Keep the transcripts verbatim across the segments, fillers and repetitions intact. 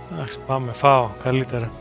Εντάξει, πάμε, φάω, καλύτερα.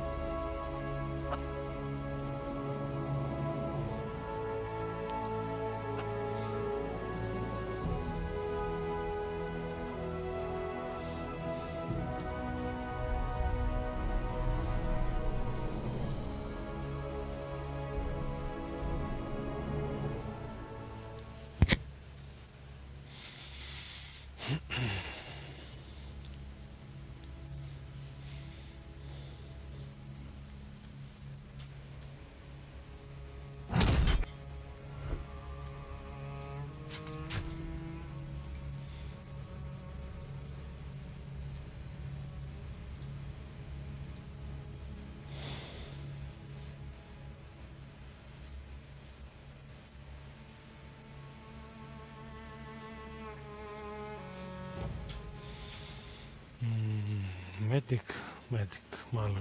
Medic, medic, μάλλον.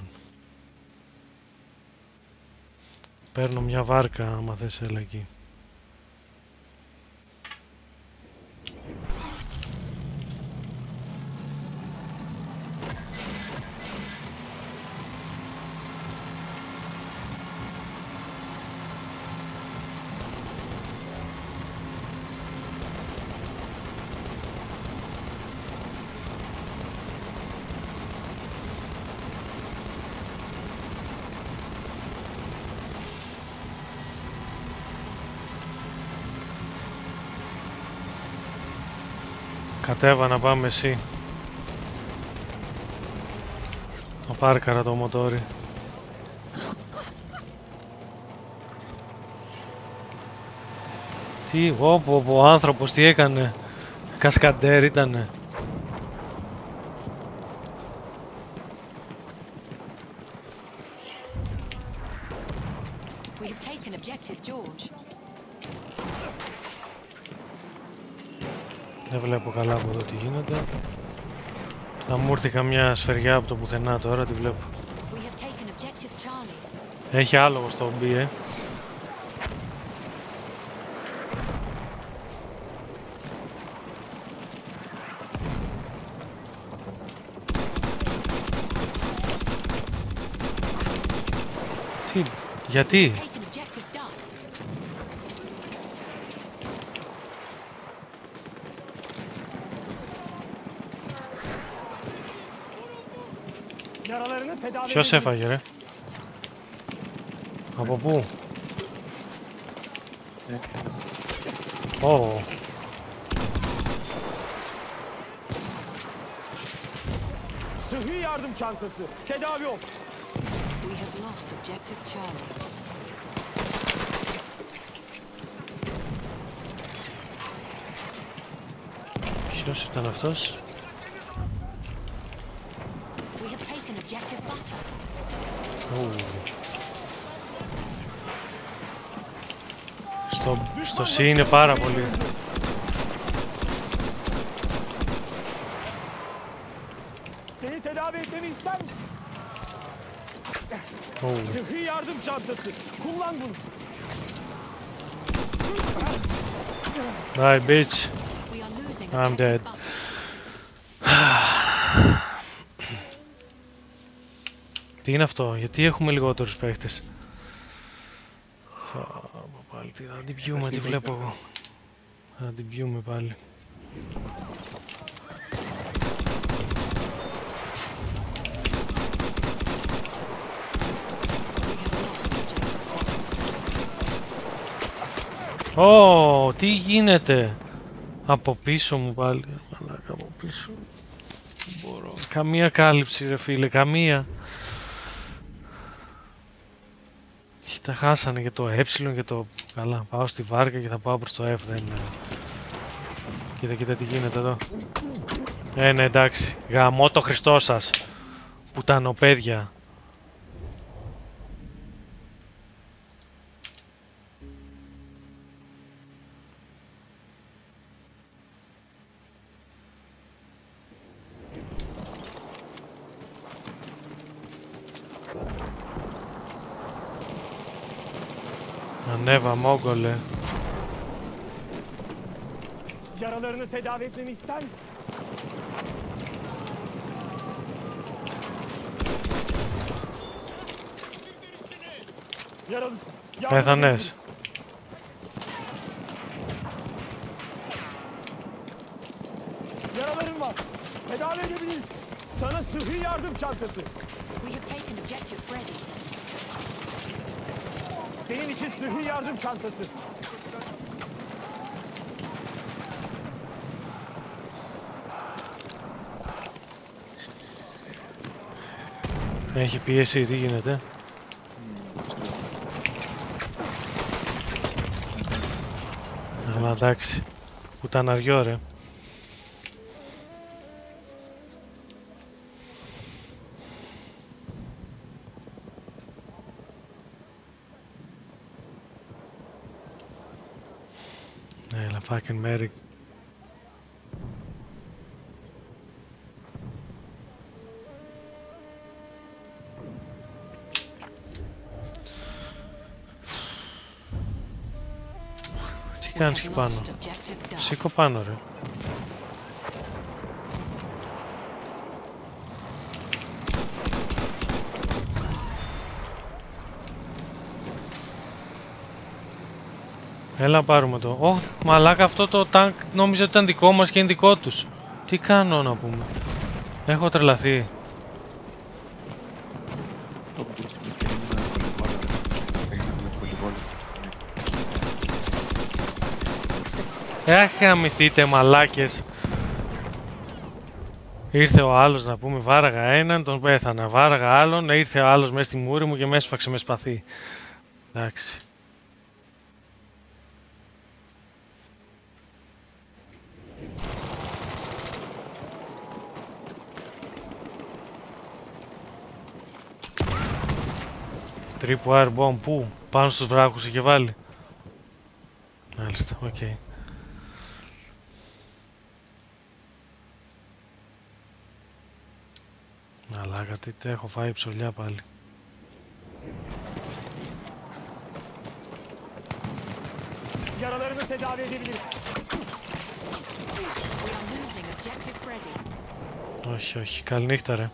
Παίρνω μια βάρκα, άμα θες, έλα εκεί. Κατέβα να πάμε εσύ. Το πάρκαρα το μοτόρι. Τι, όπου ο άνθρωπος τι έκανε. Κασκαντέρ ήτανε. Δεν βλέπω καλά από εδώ τι γίνεται. Θα μου έρθει καμιά σφαιριά από το πουθενά τώρα, τη βλέπω. Έχει άλογο στο μπι, ε. Τι, γιατί? Ποιος έφαγε, ρε? Από πού? Ω. Sıhhi yardım çantası. Tedavi ol. We have lost objective Charlie. Ποιος ήταν αυτός? Στο, στο C είναι πάρα πολύ. Seni tedavi etmemi ister misin? Sıhhi yardım çantası. Kullan bunu. Die, bitch. I'm dead. Τι είναι αυτό, γιατί έχουμε λιγότερους παίχτες? Πάλι θα την πιούμε, τι βλέπω εγώ. Θα την πιούμε πάλι. Ω, τι γίνεται? Από πίσω μου πάλι. Μαλάκα, από πίσω. Δεν μπορώ. Καμία κάλυψη, ρε φίλε, καμία. Τα χάσανε και το ε και το... Καλά, πάω στη βάρκα και θα πάω προς το F, δεν... Κοίτα, κοίτα τι γίνεται εδώ. Ε, ναι, εντάξει. Γαμώ το Χριστό σας. Πουτανοπαίδια. Ανέβα, μόγκολε. Yaralarını tedavi etmemi ister misin? Yaralısın. Yardım Πέθανες. Yaralarım var. Tedavi edebilirim. Sana sıhhi yardım çantası. We have taken objective Freddy. Senin için sıhhi yardım çantası. Έχει πίεση, τι γίνεται. Αλλά εντάξει. Κουταναριό ρε. Έλα, fucking Mary. Τι κάνεις εκεί πάνω? Σήκω πάνω ρε. Έλα πάρουμε το. Ω, μαλάκα, αυτό το τάγκ νόμιζε ότι ήταν δικό μας και είναι δικό τους. Τι κάνω να πούμε? Έχω τρελαθεί. Αχ, γαμηθείτε μαλάκες. Ήρθε ο άλλος να πούμε, βάραγα έναν, τον πέθανα. Βάραγα άλλον, ήρθε ο άλλος μέσα στη μούρη μου και με έσφαξε με σπαθί. Εντάξει. Τρίπου air bomb, πού? Πάνω στους βράχους είχε βάλει. Μάλιστα, οκ. Okay. Αλλά γιατί έχω φάει ψωλιά πάλι. Yaralarını tedavi edebilirim. We are losing objective Freddy. Όχι, όχι. Καληνύχτα ρε.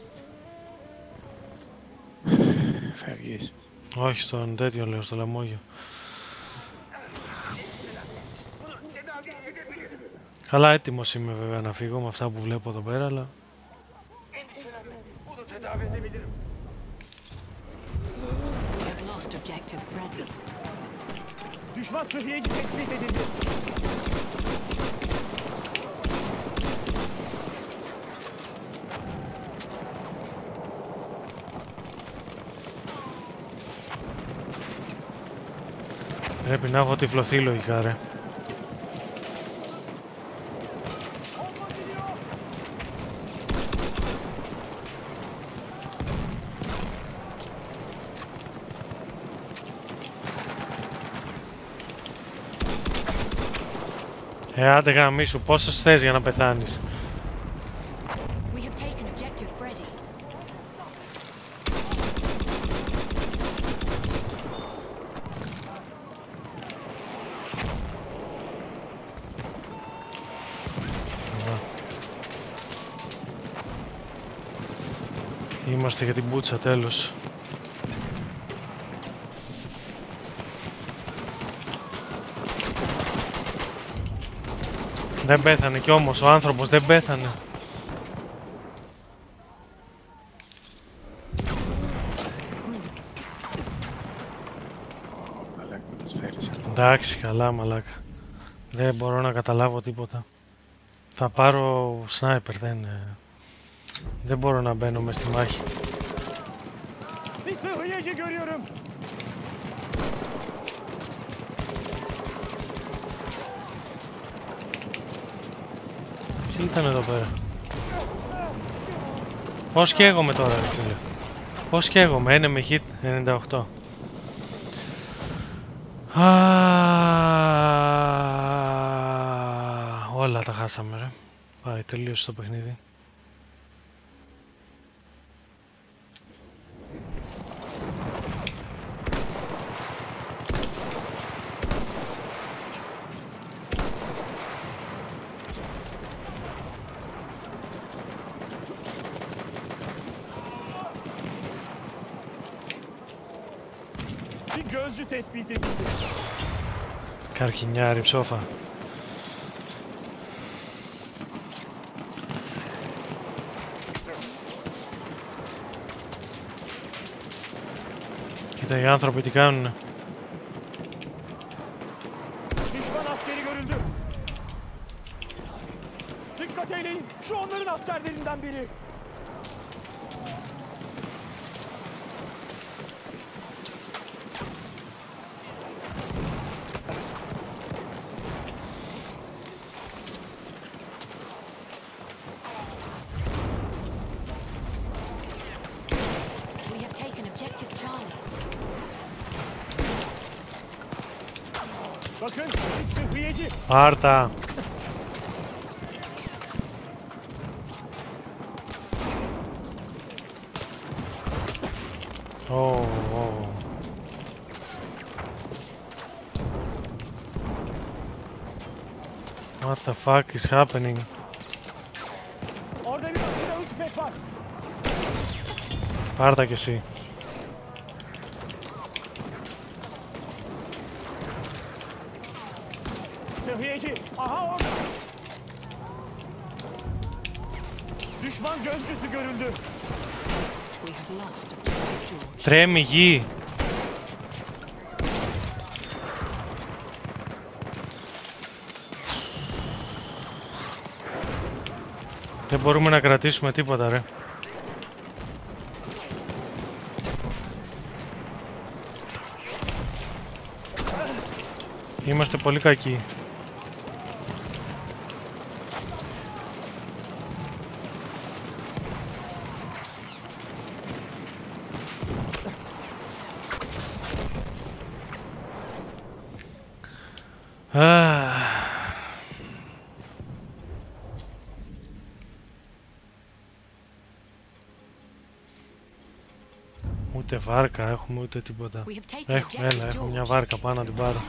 Φεύγεις. Όχι στον τέτοιο λέω, στο λαμόγιο. Καλά, έτοιμος είμαι βέβαια να φύγω με αυτά που βλέπω εδώ πέρα, αλλά... We have lost objective Freddy. Düşman sıhhiyeci tespit edildi. Πρέπει να έχω τυφλωθεί λογικά ρε. Ε, άντε γαμίσου, πόσες θες για να πεθάνεις? We have taken objective Freddy. Είμαστε για την μπούτσα, τέλος. Δεν πέθανε κι όμως, ο άνθρωπος δεν πέθανε. Εντάξει, καλά μαλάκα. Δεν μπορώ na καταλάβω τίποτα. Θα πάρω σνάιπερ, δεν... Δεν μπορώ να μπαίνω μες στη μάχη. Bir sıhhiyeci görüyorum. Τι ήταν εδώ πέρα? Πώς καίγομαι τώρα ρε φίλε? Πώς καίγομαι? Ένα με hit ενενήντα οκτώ. Α, όλα τα χάσαμε ρε. Πάει, τελείωσε το παιχνίδι. gözcü tespit edildi. Καρκινιάρη ψόφα. Κοίτα οι άνθρωποι τι κάνουνε. Düşman askeri görüldü. Dikkat eyleyin. Şu onların askerlerinden biri. We have taken objective Charlie. Bakın, bir sıhhiyeci. Πάρτα. Oh, oh. What the fuck is happening? Orada bir silahlı tüfek var. Πάρτα κι εσύ. Sıhhiyeci. Aha orada. Düşman gözcüsü görüldü. We have lost objective George. Τρέμει γη. Δεν μπορούμε να κρατήσουμε τίποτα ρε. Είμαστε πολύ κακοί. Ah. Ούτε βάρκα έχουμε ούτε τίποτα. We have taken Έχουμε, έλα, objective έχω μια George. βάρκα, πάω να την πάρω.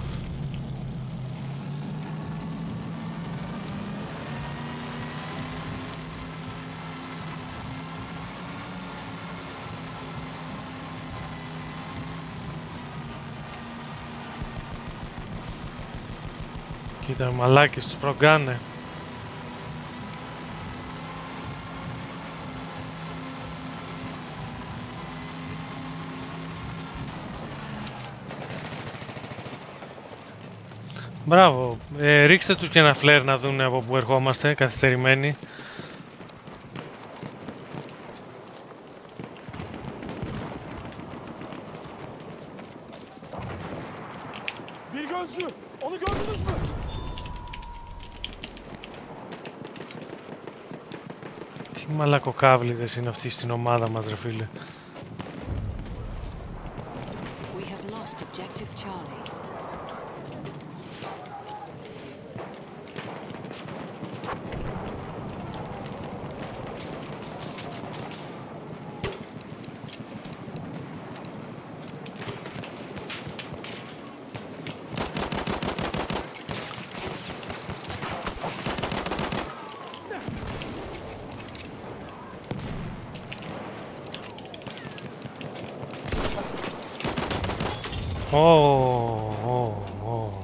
Κοίτα, μαλάκες τους προγκάνε. Μπράβο, ε, ρίξτε τους και ένα φλερ να δουν από που ερχόμαστε, καθυστερημένοι. Bir gözcü. Onu gördünüz mü? Τι μαλακοκάβλιδες είναι αυτοί στην ομάδα μας ρε φίλε. We have lost objective Charlie. Oh, oh, oh.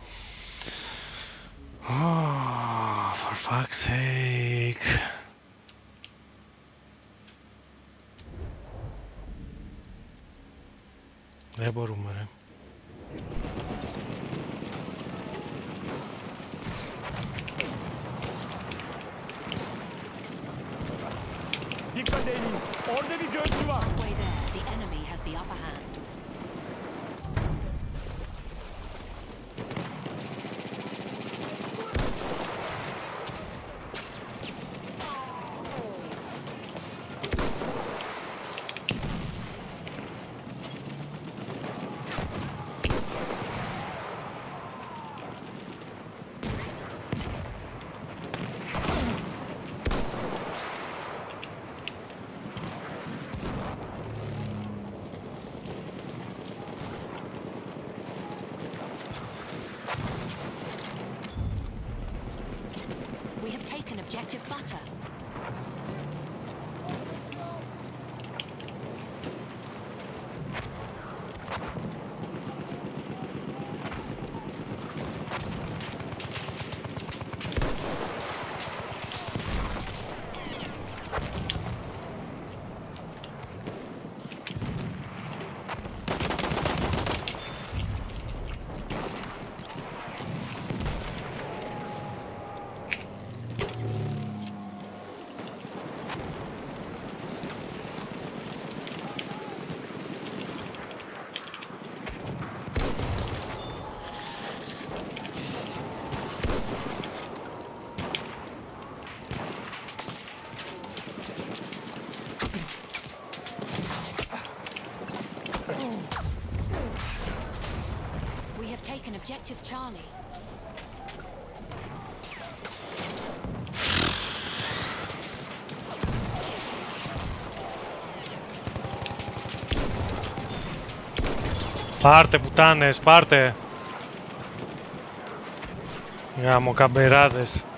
Oh, for fuck's sake. Δεν μπορούμε ρε. Dikkat edin. Orada bir gözcü var. Halfway there, the enemy has the upper hand. We have taken objective butter. Objective Charlie. Πάρτε πουτάνες, πάρτε! Γαμοκαμπεράδες.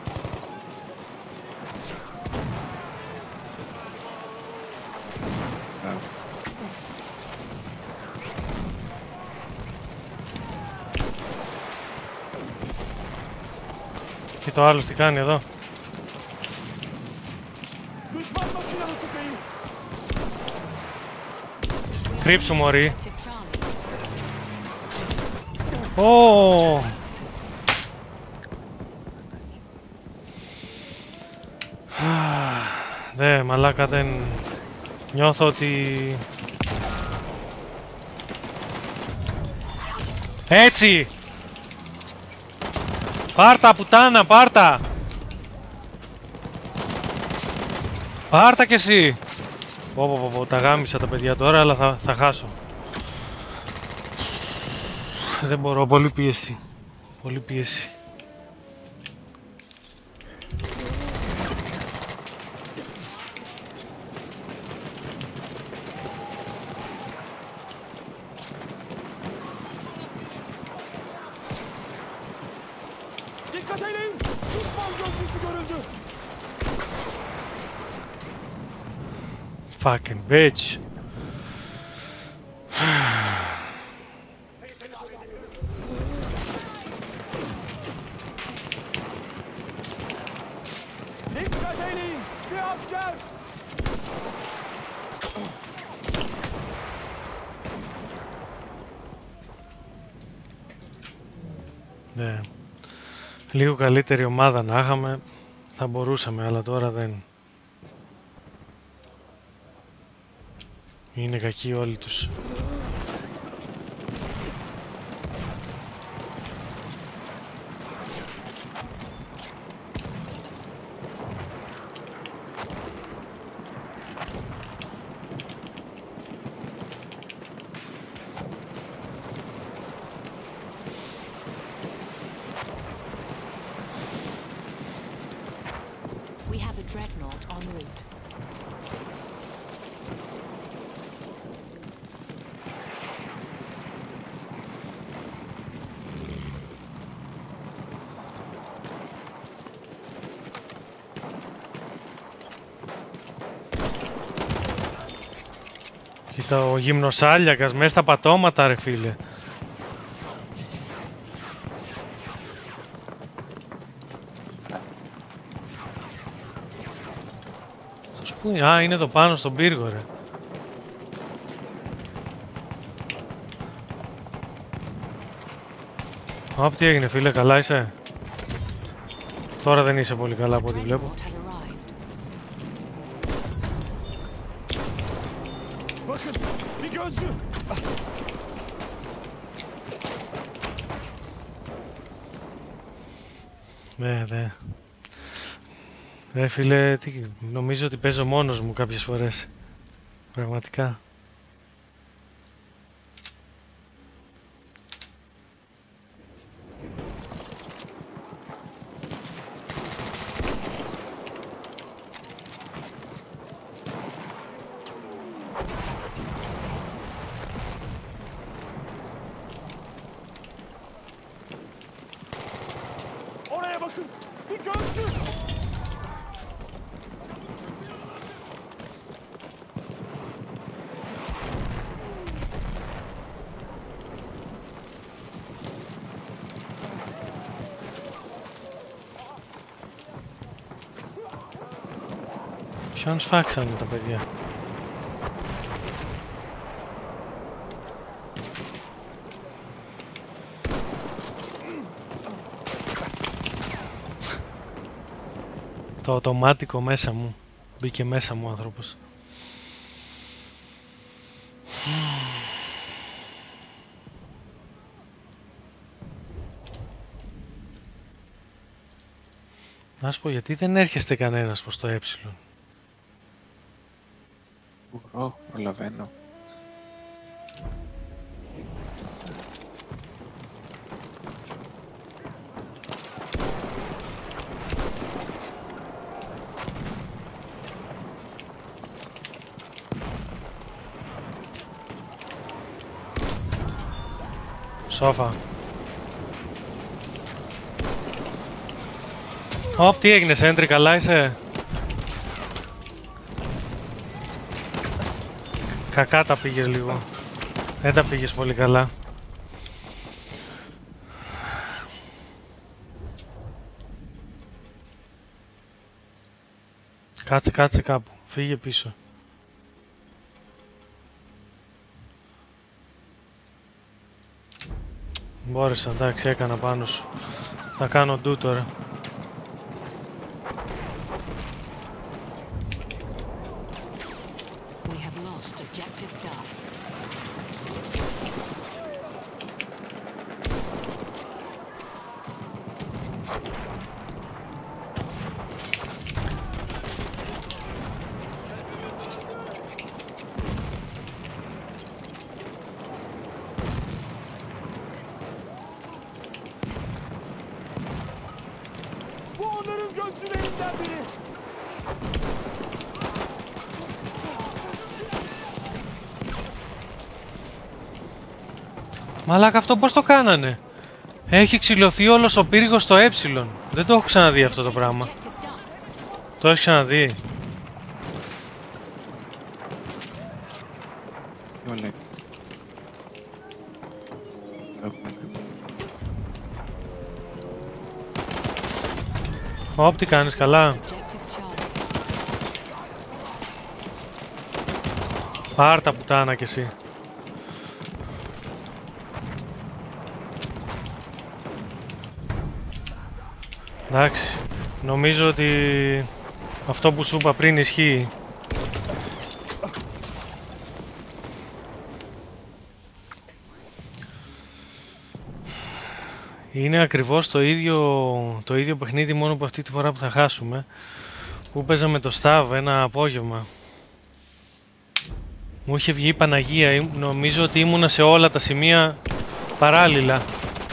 Και το άλλο τι κάνει εδώ. Düşman makinalı tüfeği. Κρύψου μωρή. Objective Charlie. Ω! Δε, μαλάκα, δεν... Νιώθω ότι... Έτσι! Πάρτα, πουτάνα, πάρτα! Πάρτα κι εσύ! Πω πω πω πω, τα γάμισα τα παιδιά τώρα, αλλά θα, θα χάσω. Δεν μπορώ, πολύ πίεση. Πολύ πίεση. Dikkat edin. Düşman gözcüsü görüldü. Fucking bitch. Dikkat edin. Bir asker. Ναι. Λίγο καλύτερη ομάδα να είχαμε, θα μπορούσαμε, αλλά τώρα δεν. Είναι κακοί όλοι τους. We have a dreadnought en route. Κοίτα, ο γυμνοσάλιακας μέσα στα πατώματα, ρε φίλε. Θα σου πει, α, είναι εδώ πάνω στον πύργο, ρε. Ωπ, τι έγινε, φίλε, καλά είσαι? Τώρα δεν είσαι πολύ καλά από ό,τι βλέπω. Dreadnought has arrived. Bakın bir gözcü. Ναι, ναι. Ρε φίλε, τι, νομίζω ότι παίζω μόνος μου κάποιες φορές. Πραγματικά. Oraya bakın. Bir gözcü. Ποιον σφάξανε τα παιδιά. Το αυτομάτικο μέσα μου. Μπήκε μέσα μου ο άνθρωπος. Να σου πω, γιατί δεν έρχεστε κανένας προς το ε? Μπορώ, προλαβαίνω. Σόφα. Ωπ, τι έγινε Σέντρι, καλά είσαι? Κακά τα πήγες λίγο. Δεν τα πήγες πολύ καλά. Κάτσε, κάτσε κάπου. Φύγε πίσω. Μπόρεσα, εντάξει, έκανα πάνω σου. Θα κάνω ντου τώρα. We have lost objective Duff. Bu onların gözlülerinden biri. Μαλάκα, αυτό πώς το κάνανε? Έχει ξυλωθεί όλος ο πύργος στο ε. Δεν το έχω ξαναδεί αυτό το πράγμα. Objective Duff. Το έχεις ξαναδεί? Online. Okay. Ωπ, τι κάνεις, καλά? Objective Charlie. Πάρ' τα πουτάνα κι εσύ. Εντάξει, νομίζω ότι αυτό που σου είπα πριν ισχύει. Είναι ακριβώς το ίδιο, το ίδιο παιχνίδι, μόνο που αυτή τη φορά που θα χάσουμε. Που παίζαμε το Σταβ ένα απόγευμα. Μου είχε βγει η Παναγία, νομίζω ότι ήμουνα σε όλα τα σημεία παράλληλα.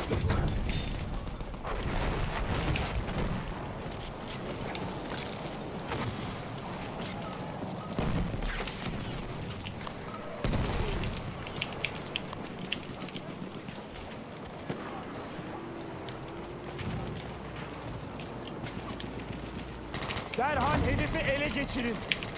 Derhal hedefi ele geçirin.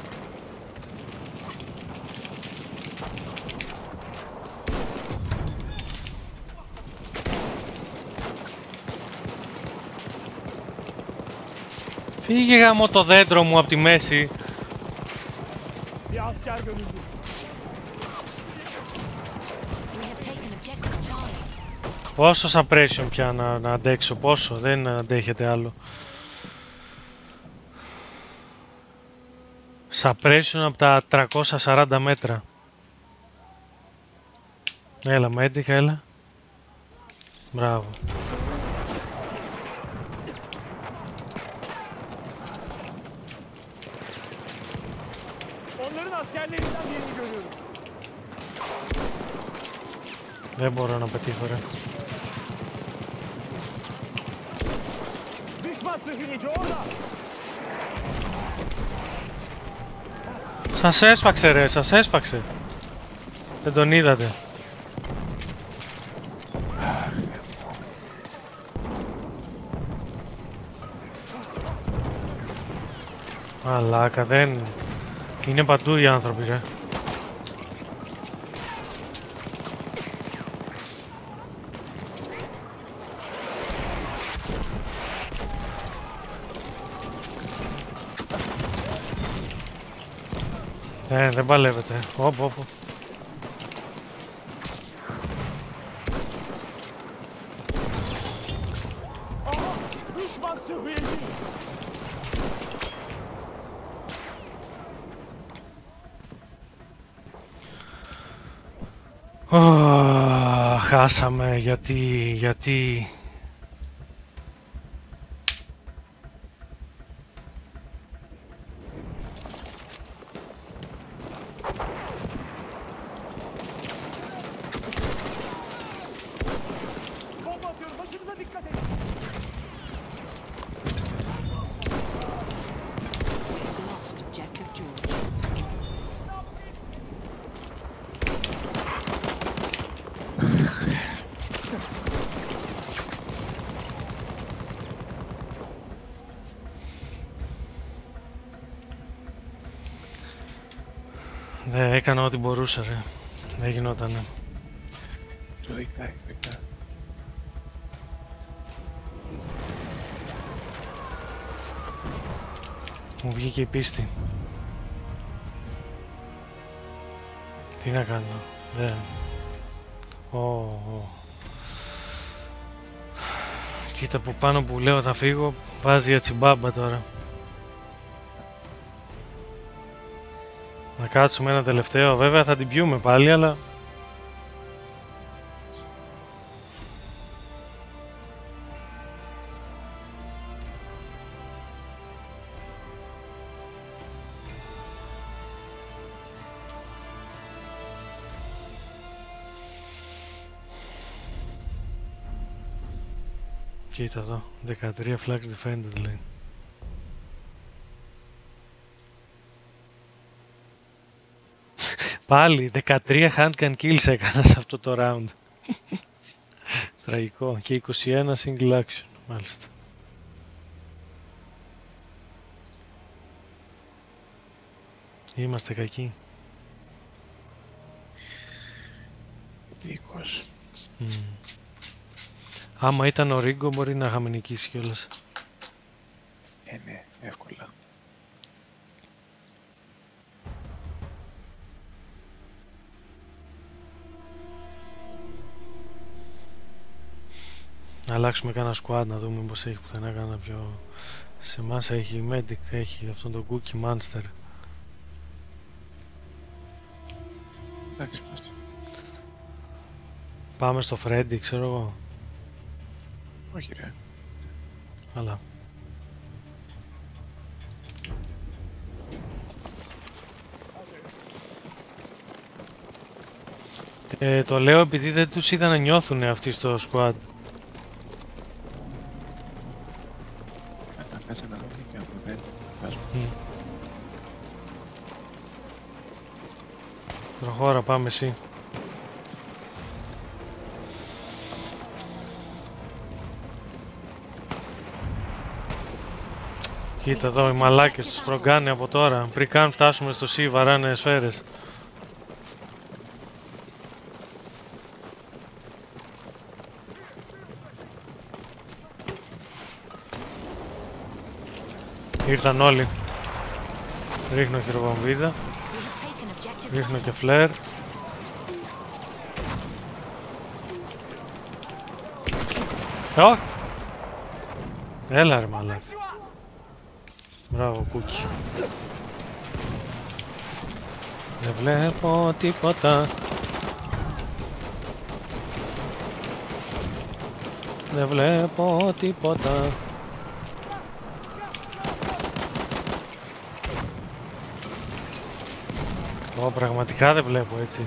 Φύγε γάμο το δέντρο μου από τη μέση. Bir asker görüldü. We have taken objective Charlie. Πόσο suppression πια να, να αντέξω, πόσο, δεν αντέχετε άλλο. Suppression από τα τριακόσια σαράντα μέτρα. Έλα, μέντικα, έλα. Μπράβο. Onların askerlerinden birini görüyorum. Δεν μπορώ να πετύχω, ρε. Düşman sıhhiyeci orada. Σας έσφαξε, ρε, σας έσφαξε. Δεν τον είδατε. Μαλάκα, δεν... Είναι παντού οι άνθρωποι, ρε. Δεν, δεν παλεύετε. Οπ, οπ. Aha! Düşman sıhhiyeci. Ω, χάσαμε, γιατί, γιατί... Bomba atıyorum. Başınıza dikkat edin. We have lost objective George. Δεν έκανα ό,τι μπορούσα, ρε. Δεν γινότανε. Το δεκάει, δεκάει. Μου βγήκε η πίστη. Τι να κάνω. Δεν. Ω, ω. Κοίτα που πάνω που λέω θα φύγω, βάζει για τσιμπάμπα τώρα. Να κάτσουμε ένα τελευταίο, βέβαια θα την πιούμε πάλι, αλλά... Κοίτα εδώ, δεκατρία flags defended λέει. Πάλι δεκατρία handgun kills έκανα σε αυτό το round. Τραγικό. Και είκοσι ένα single action, μάλιστα. Είμαστε κακοί. είκοσι. Mm. Άμα ήταν ο Ρίγκο μπορεί να είχαμε νικήσει κιόλας. Ε, ναι, εύκολα. Να αλλάξουμε κάνα squad να δούμε πως έχει πουθενά κάνα πιο... Σε εμάς έχει medic, έχει αυτόν τον cookie monster. Εντάξει, είμαστε. Πάμε στο Freddy, ξέρω εγώ. Όχι ρε. Αλλά. Ε, το λέω επειδή δεν τους είδα να νιώθουν αυτοί στο squad. Να κάτσε να δω και από δεν βάζουμε. Mm. Προχώρα, πάμε εσύ. Κοίτα εδώ οι μαλάκες τους προγκάνε από τώρα. Πριν καν φτάσουμε στο C βαράνε σφαίρες. Ήρθαν όλοι. Ρίχνω χειροβομβίδα. Ρίχνω και φλερ. Ω! Έλα ρε μαλάκα. Μπράβο κούκι. Δεν βλέπω τίποτα. Δεν βλέπω τίποτα. Ω, πραγματικά δεν βλέπω έτσι.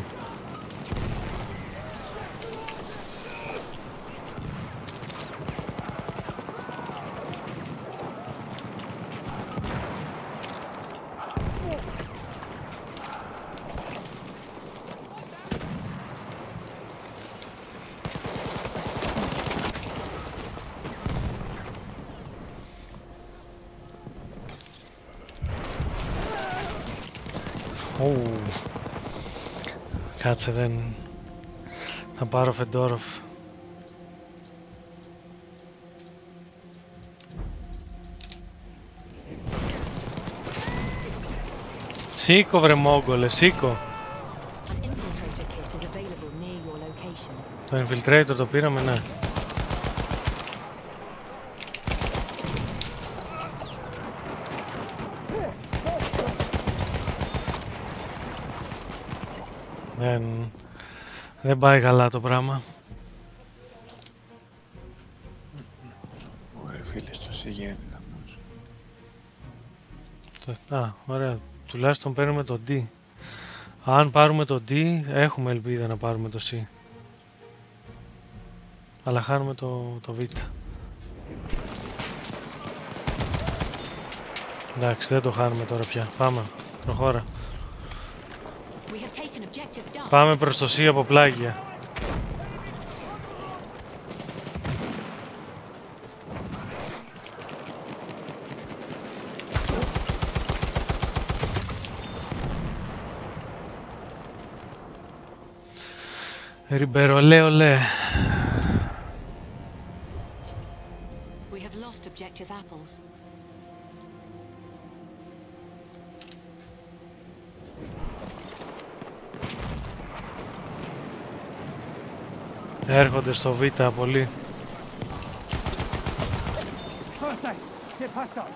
Ου, κάτσε δεν... Θα πάρω Φεντόροφ. Σήκω βρε μόγκολε, σήκω. Το infiltrator το πήραμε, ναι. Δεν, δεν πάει καλά το πράγμα. Ωραία φίλε, στο σε γίνεται χαμός. Α, ωραία. Τουλάχιστον παίρνουμε το D. Αν πάρουμε το D, έχουμε ελπίδα να πάρουμε το C. Αλλά χάνουμε το, το Β. Εντάξει, δεν το χάνουμε τώρα πια. Πάμε, προχώρα. Πάμε προς το C από πλάγια. Ριμπερολέ, ολέ. We have lost objective apples. Έρχονται στο Β πολύ. First aid. Get past up.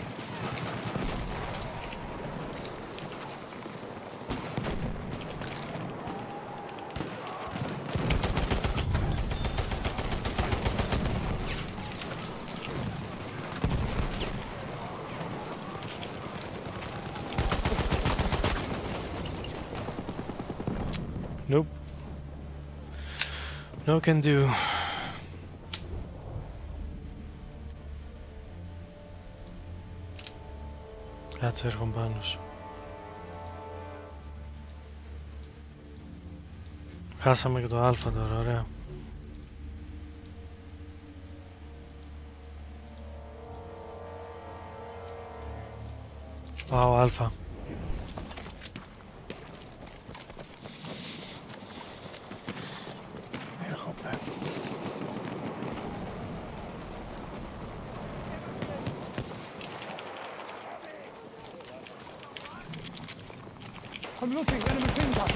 Nope. No can do. Κάτσε, έρχομαι πάνω σου. Χάσαμε και το Α τώρα, ωραία. Πάω Α. I'm looking. Enemy team gun.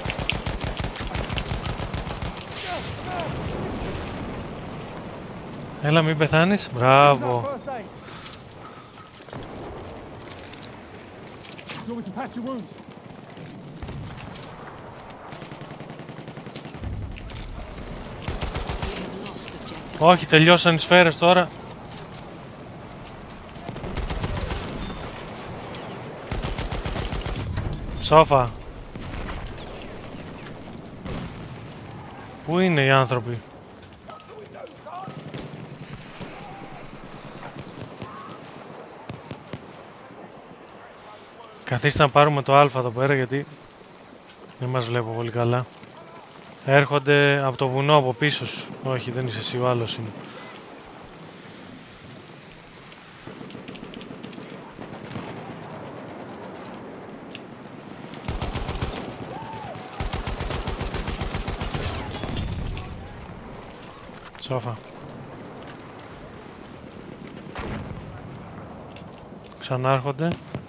Έλα, μην πεθάνεις. Μπράβο. First aid. You want me to patch your wounds? We have lost objective. Όχι, τελειώσαν οι σφαίρες τώρα. Σόφα. Πού είναι οι άνθρωποι? Καθίστε να πάρουμε το Α εδώ πέρα, γιατί δεν μας βλέπω πολύ καλά. Έρχονται από το βουνό από πίσω σου. Όχι, δεν είσαι εσύ, ο άλλος είναι. Σόφα. Ξανάρχονται.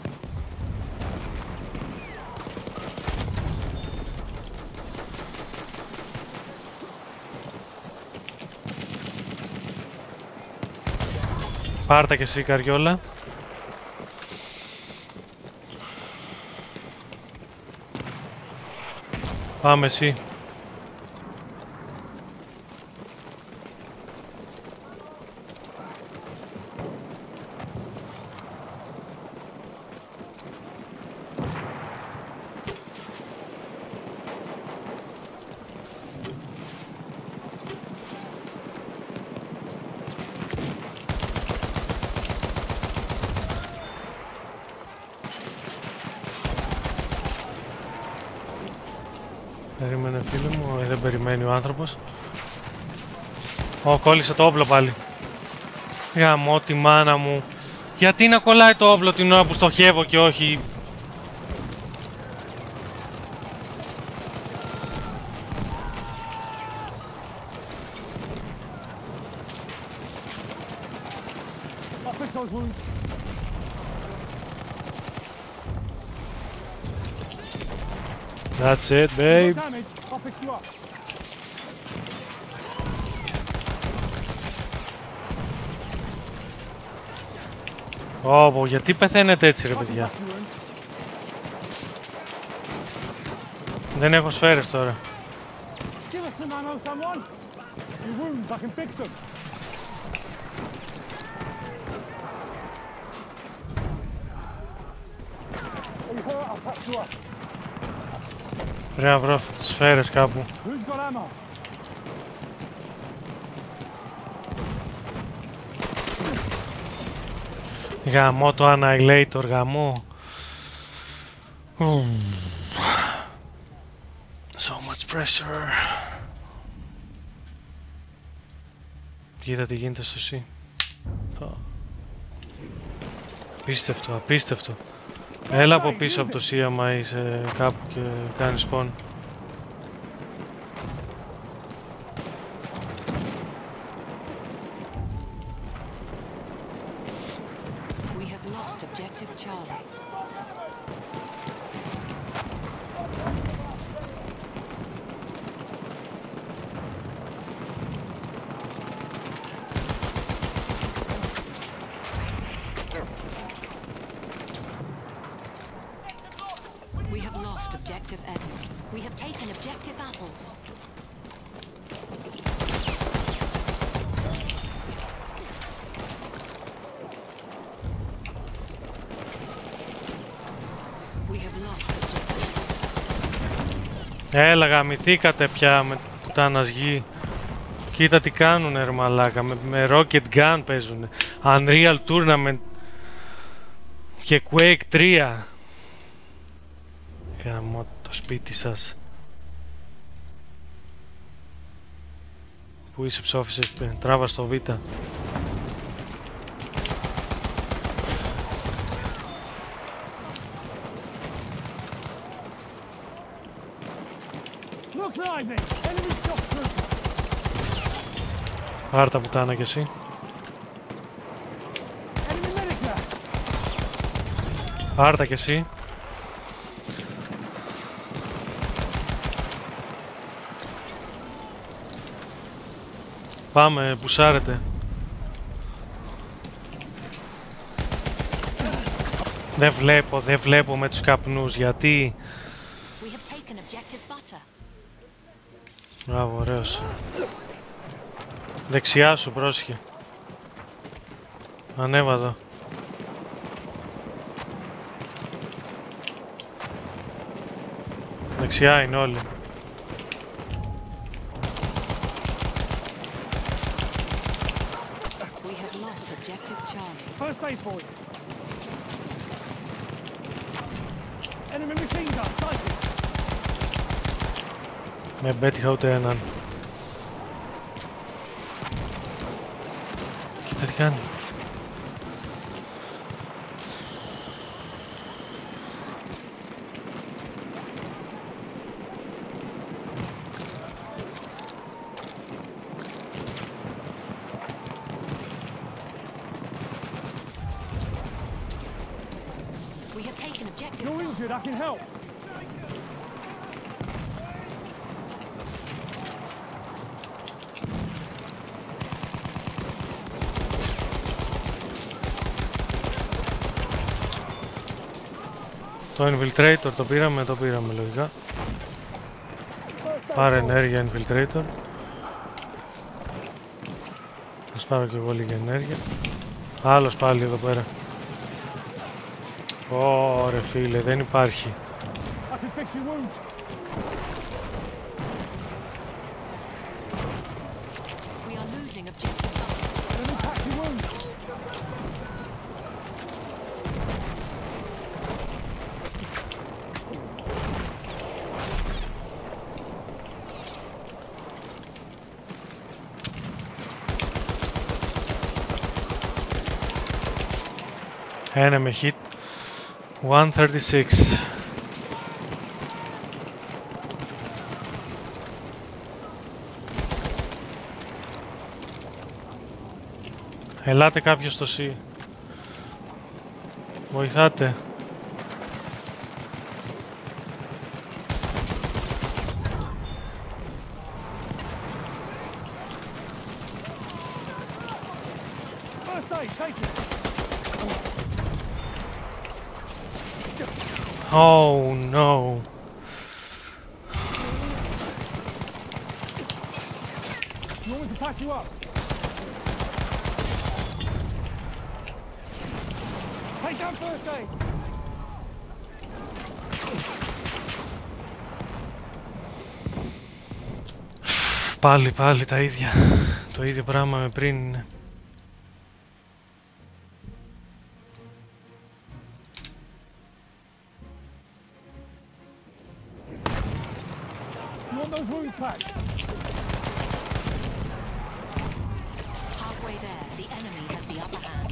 Πάρτα και εσύ, καριόλα. Πάμε εσύ. Περίμενε, φίλε μου, ε, δεν περιμένει ο άνθρωπος. Ω, κόλλησε το όπλο πάλι. Γαμώ τη μάνα μου. Γιατί να κολλάει το όπλο την ώρα που στοχεύω και όχι... I'll fix those wounds. That's it, babe. No damage. I'll fix you up. Ω, γιατί πεθαίνετε έτσι, ρε I can παιδιά? patch your wounds. Δεν έχω σφαίρες τώρα. Give us some ammo, someone. Your wounds, I can fix them. Are you hurt? I'll patch you up. Πρέπει να βρω τις σφαίρες κάπου. Who's got ammo? Γαμώ το Annihilator, γαμώ. Ουμ. So much pressure. Κοίτα τι γίνεται στο C. Απίστευτο, απίστευτο. Έλα από πίσω από το C άμα είσαι κάπου και κάνεις spawn. We have lost objective Edward. We have taken objective apples. We have lost objective. Έλα γαμηθήκατε πια με πουτάνας γη. Κοίτα τι κάνουνε ρε μαλάκα, με, με Rocket Gun παίζουνε. Unreal Tournament και Quake τρία. Γαμώ το σπίτι σας. Πού είσαι ψόφισες, τράβα στο Β. Άρτα πουτάνα κι εσύ. Άρτα κι εσύ. Πάμε, πουσάρετε. Δεν βλέπω, δεν βλέπω με τους καπνούς, γιατί... Μπράβο, ωραίος. Δεξιά σου, πρόσχε. Ανέβα εδώ. Δεξιά είναι όλοι. First aid for you. Enemy machine gun, sighted. Δεν πέτυχα ούτε έναν. Κοίτα τι κάνει. You're injured, I can help. Το infiltrator το πήραμε, το πήραμε λογικά. Πάρε ενέργεια infiltrator. Ας πάρω και εγώ λίγη ενέργεια. Άλλος πάλι εδώ πέρα. Ωρε φίλε, δεν υπάρχει. Enemy hit one thirty-six. Ελάτε κάποιος στο C. Βοηθάτε. Oh no. You want me to patch you up? Take down first aid. Πάλι, πάλι τα ίδια. Το ίδιο πράγμα με πριν είναι. Halfway there, the enemy has the upper hand.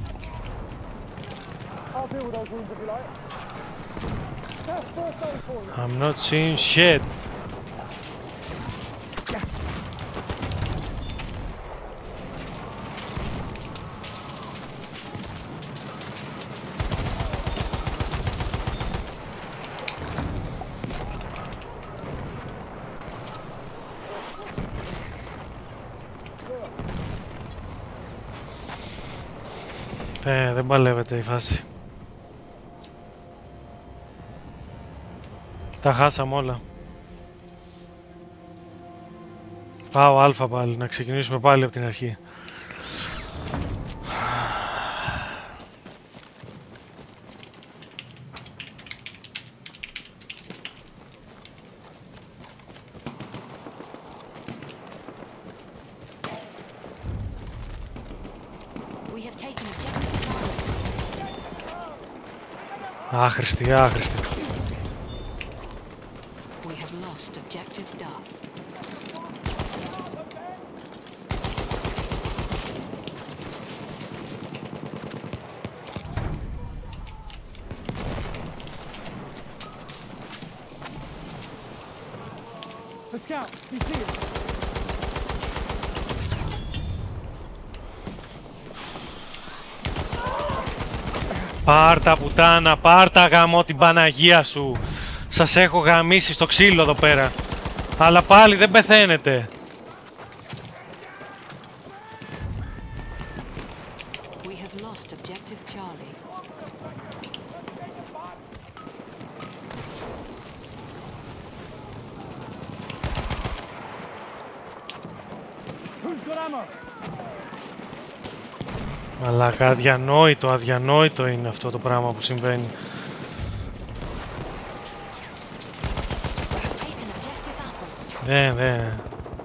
I'll deal with those wounds if you like. That's first aid for you. I'm not seeing shit. Ε, δεν παλεύεται η φάση. Τα χάσαμε όλα. Πάω αλφα πάλι, να ξεκινήσουμε πάλι από την αρχή. Άχρηστη, άχρηστη. The scout, you see it? Πάρτα πουτάνα, πάρτα γαμώ την Παναγία σου. Σας έχω γαμίσει στο ξύλο εδώ πέρα. Αλλά πάλι δεν πεθαίνετε. Μαλάκα, αδιανόητο, αδιανόητο είναι αυτό το πράγμα που συμβαίνει. Δεν, δεν.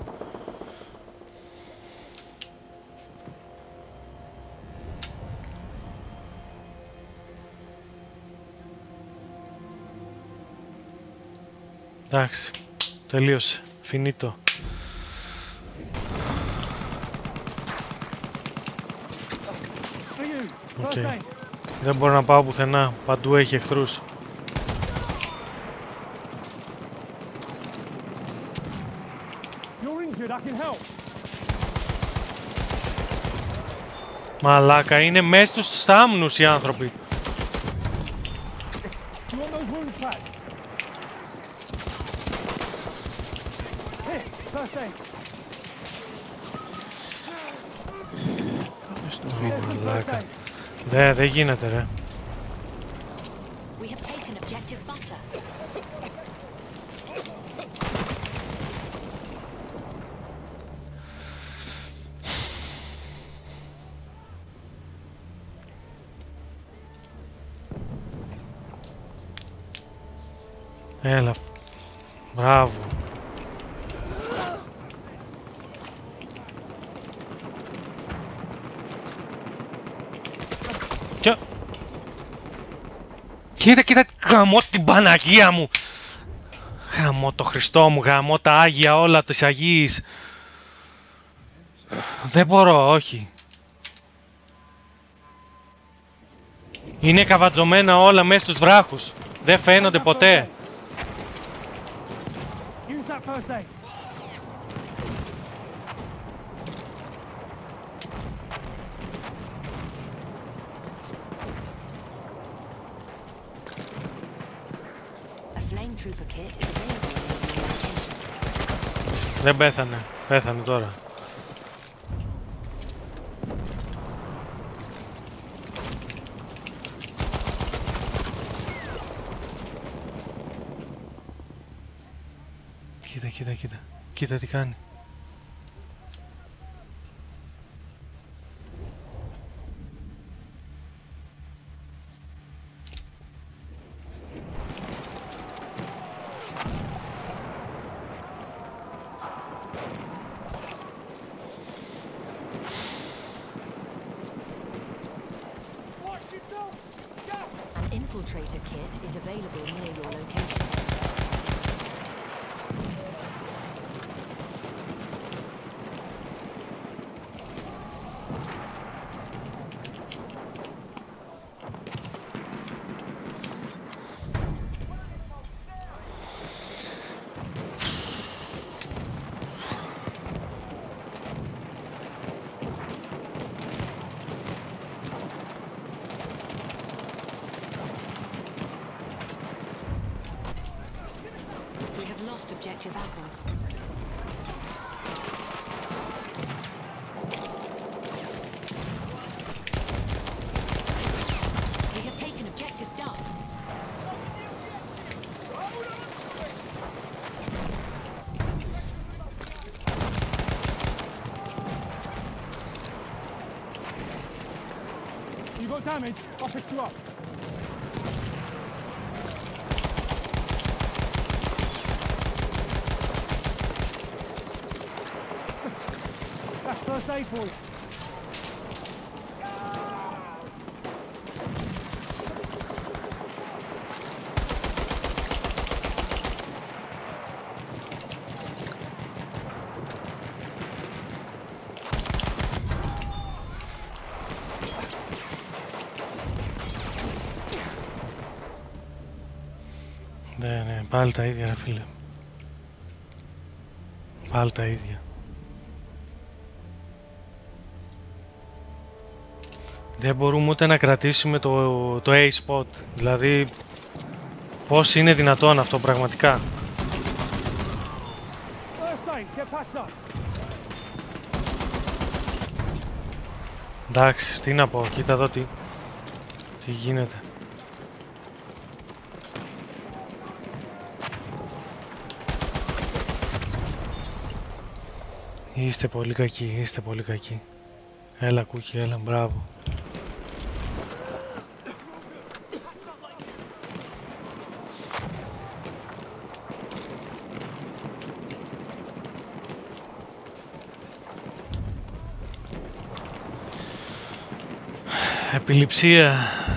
Εντάξει, τελείωσε. Φινίτο. Okay. Δεν μπορώ να πάω πουθενά. Παντού έχει εχθρούς. Μαλάκα, είναι μέσα στους θάμνους οι άνθρωποι. Μαλάκα. Δε, δεν γίνεται ρε. Έλα. Μπράβο. Κι... Κοίτα, κοίτα, γαμώ την Παναγία μου. Γαμώ το Χριστό μου, γαμώ τα Άγια όλα της Αγίης. Δεν μπορώ, όχι. Είναι καβατζωμένα όλα μέσα στους βράχους. Δεν φαίνονται ποτέ. Δεν πέθανε. Πέθανε τώρα. Κοίτα, κοίτα, κοίτα. Κοίτα τι κάνει. Infiltrator kit is available near your location. Objective apples. damage, I'll fix you up. That's first aid for you. Ναι, ναι, πάλι τα ίδια ρε φίλε. Πάλι τα ίδια. Δεν μπορούμε ούτε να κρατήσουμε το, το A-spot. Δηλαδή, πώς είναι δυνατόν αυτό πραγματικά. Εντάξει, τι να πω, κοίτα εδώ τι, τι γίνεται. Είστε πολύ κακοί, είστε πολύ κακοί. Έλα κούκι, έλα, μπράβο. Επιληψία.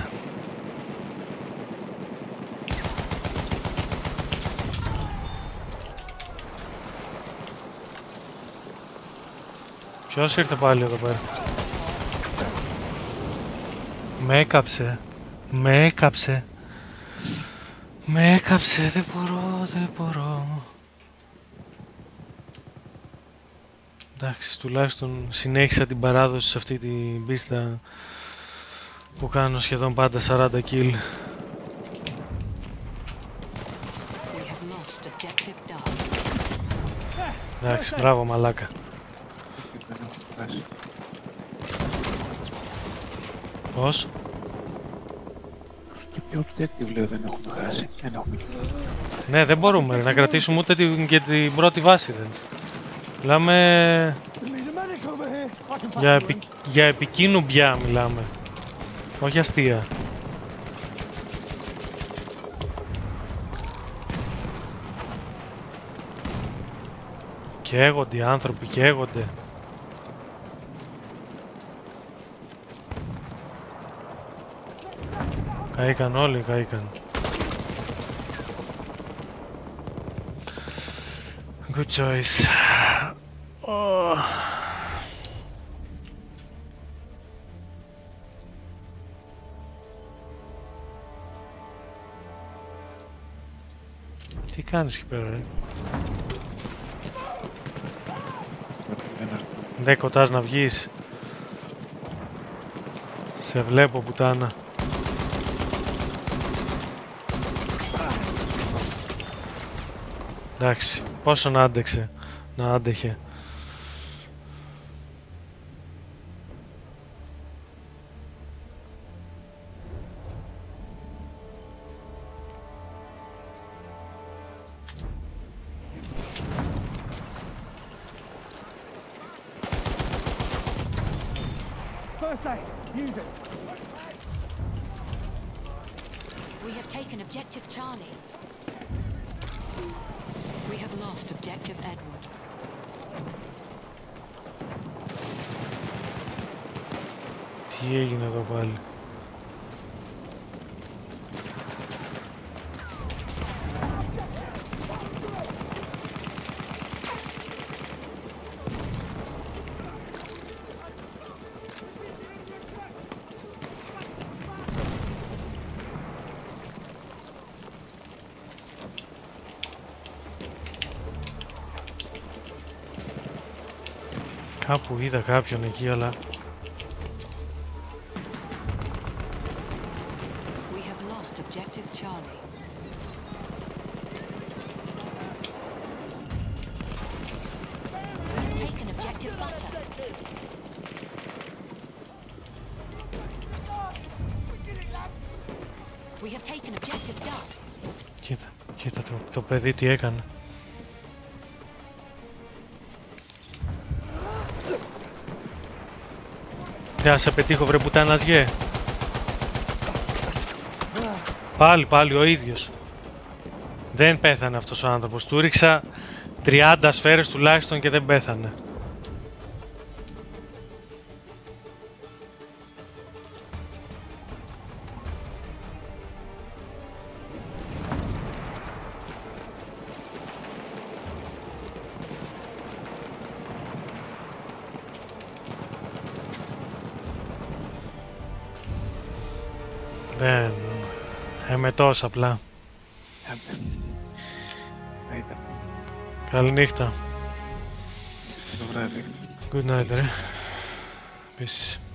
Ποιος ήρθε πάλι εδώ πέρα? Με έκαψε. Με έκαψε. Με έκαψε. Δεν μπορώ, δεν μπορώ. Εντάξει, τουλάχιστον συνέχισα την παράδοση σε αυτή την πίστα που κάνω σχεδόν πάντα σαράντα kill. Εντάξει, μπράβο μαλάκα. Πώς? Και ποιο objective λέω δεν έχουμε χάσει. Δεν έχουμε και... Ναι, δεν μπορούμε να κρατήσουμε ούτε την, και την πρώτη βάση δεν. Μιλάμε για, επι, για επικίνουμπια μιλάμε. Όχι αστεία. Καίγονται οι άνθρωποι, καίγονται. Καήκαν όλοι, καήκαν. Good choice. Oh. Τι κάνεις εκεί πέρα, ρε? Δεν κοτάς να βγεις. Σε βλέπω πουτάνα. Εντάξει, πόσο να άντεξε, να άντεχε. First aid, use it. We have taken objective Charlie. We have lost objective Edward. Τι έγινε εδώ πάλι? Κάπου είδα κάποιον εκεί, αλλά... We have lost objective Charlie. We have taken objective Butter. We have taken objective Dot. Κοίτα, κοίτα το, το παιδί τι έκανε. Θα σε πετύχω βρε πουτάνας γε. Πάλι, πάλι ο ίδιος. Δεν πέθανε αυτός ο άνθρωπος. Του ρίξα τριάντα σφαίρες τουλάχιστον και δεν πέθανε. Δεν... Εμετός απλά. Άιντε. Καληνύχτα. Το βράδυ. Good night, ρε. Peace.